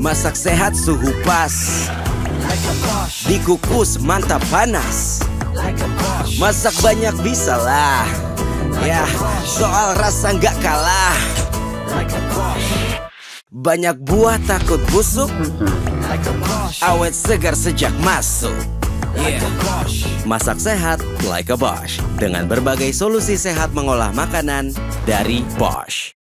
Masak sehat suhu pas, dikukus mantap panas. Masak banyak bisa lah, ya soal rasa nggak kalah. Banyak buah takut busuk, awet segar sejak masuk. Masak sehat like a Bosch, dengan berbagai solusi sehat mengolah makanan dari Bosch.